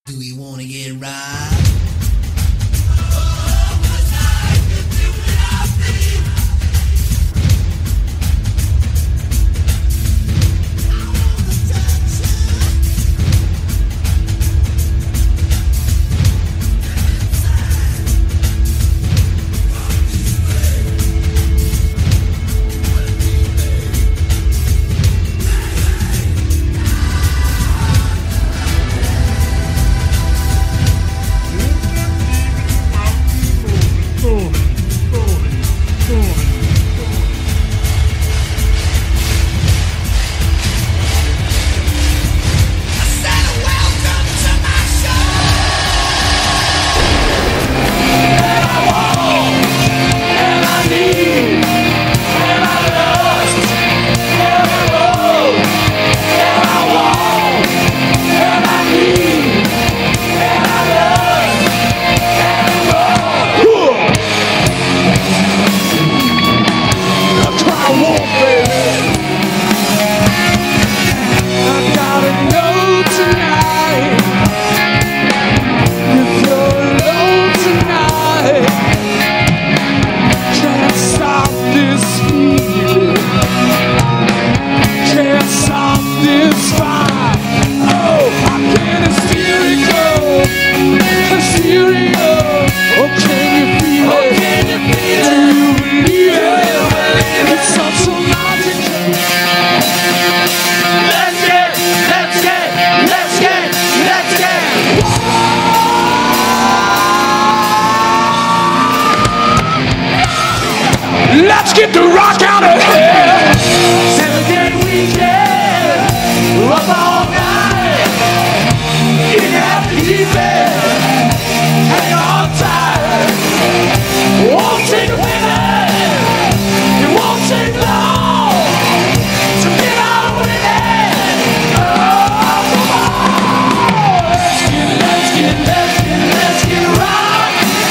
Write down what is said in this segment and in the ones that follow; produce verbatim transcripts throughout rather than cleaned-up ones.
Do we wanna get right? Let's get the rock out of here. Seven-day weekend, up all night. You didn't have to leave it. Hang on tight. Won't take a minute. It won't take long to get out with it. Oh, come on. Let's get, let's get, let's get, let's get rock.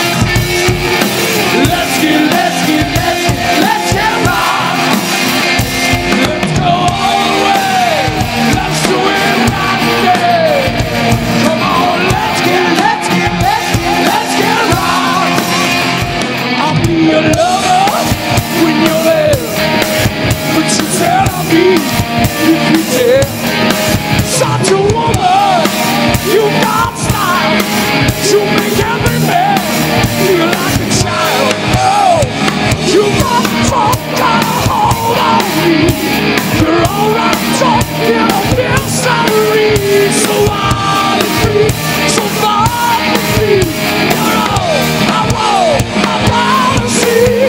Let's get, let's get, let's get. Let's get rock. Let's go all the way. Let's do it right today. Come on, let's get, let's get, let's get, let's get rock. I'll be your lover when you're there, but you said I'll be if you dare. Such a woman, you got style. You make every man feel like a child. Oh, you got talk, got a hold on me. You're alright talking, I feel sorry. So wild and free, so far from me. You're all I want, I wanna see.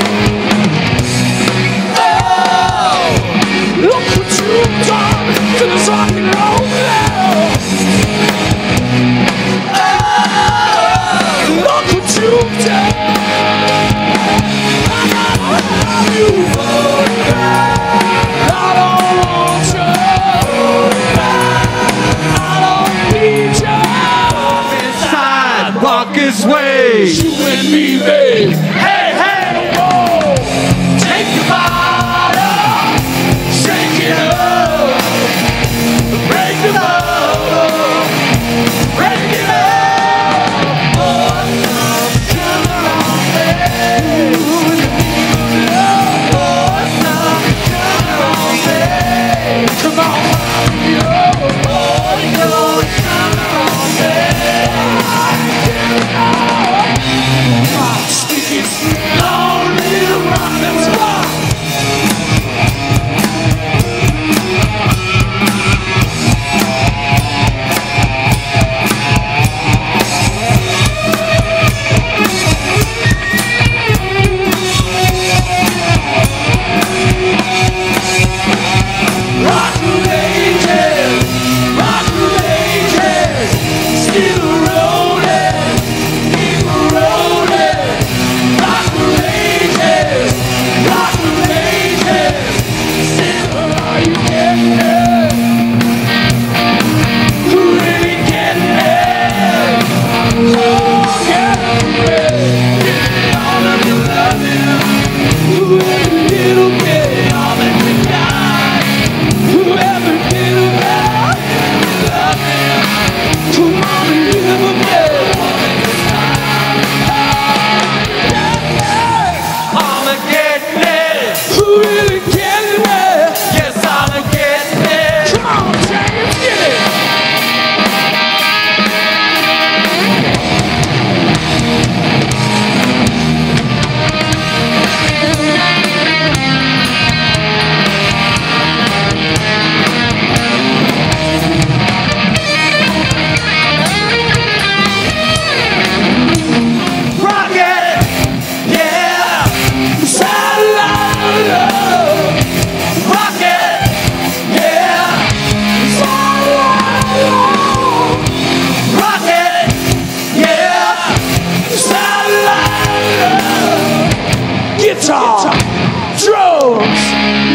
Oh, look what you've done to this rock and roll now. Oh, look what you've done. You I don't want you. I don't need you. Inside, walk his way. You and me, babe. Hey, hey, whoa. Take your bottle, shake it up, break the bottle, break it up. Oh, come on, babe. Come on, yo, boy, yo, come on, baby. I'm speaking.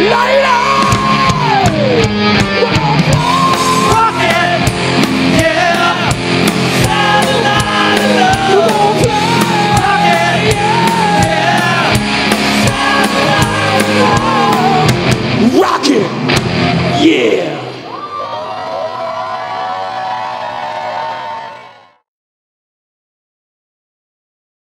Life